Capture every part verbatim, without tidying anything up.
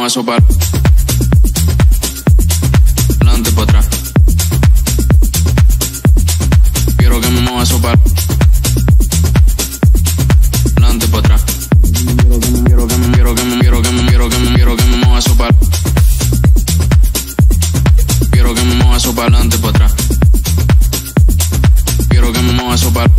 mueva eso para adelante, para atrás. Quiero que me mueva eso para adelante, para atrás. Quiero que me, quiero que me, quiero que me, quiero que me, quiero que me mueva eso para. Quiero que me mueva eso para adelante, para atrás. Quiero que me mueva eso para.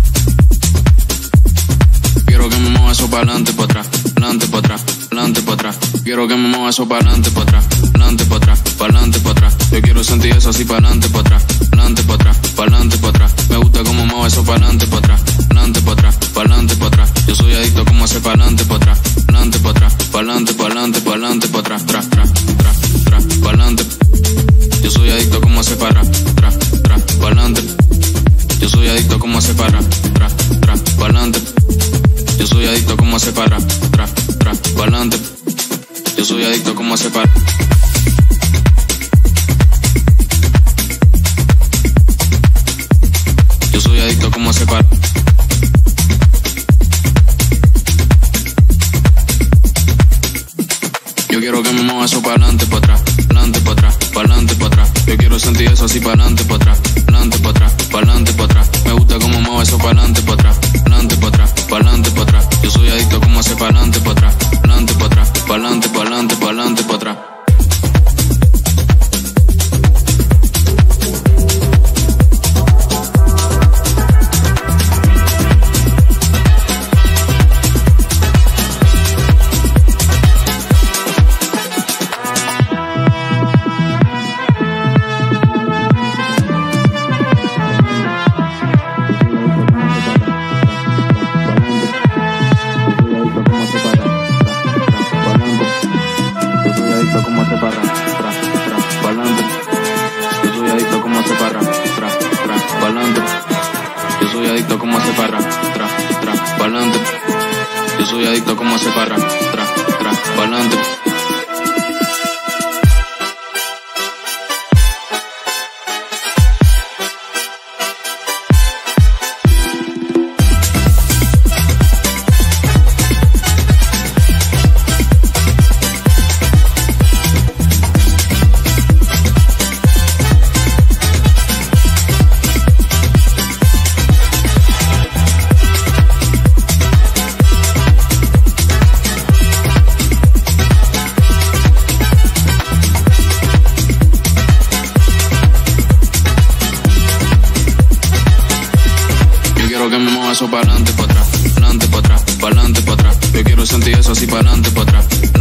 Quiero que me mueva eso para adelante, para atrás, adelante, para atrás, adelante, para atrás. Quiero que me mueva eso para adelante, para atrás, adelante, para atrás, para adelante, para atrás. Yo quiero sentir eso así para adelante, para atrás, adelante, para atrás, para adelante, para atrás. Me gusta cómo mueve eso para adelante, para atrás, adelante, para atrás, para adelante, para atrás. Yo soy adicto como hace para adelante, para atrás, adelante, para atrás, para adelante, para adelante, para adelante, para atrás, tras, tras, tras, tras, para adelante. Yo soy adicto como hace para atrás, tras, para adelante. Yo soy adicto como hace para atrás, tras, para adelante. Yo soy adicto como hace para atrás, tras, para adelante. Yo soy adicto como hace para. Yo soy adicto como hace para. Yo quiero que me mueva eso para adelante, para atrás, adelante, para atrás, para adelante, para atrás. Yo quiero sentir eso así para adelante, para atrás, adelante, para atrás, para adelante, para atrás. Me gusta cómo mueve eso para adelante, para atrás, adelante, para atrás, para adelante, para atrás. Yo soy adicto como hace para adelante, para atrás, adelante, para atrás, para adelante, para adelante, para adelante, para atrás. Yo soy adicto como hace para atrás, atrás, pa'lante. Yo soy adicto como hace para atrás, atrás, pa'lante. Quiero que me mueva eso para adelante, para atrás, adelante, para atrás, para adelante, para atrás. Yo quiero sentir eso así para adelante, para atrás.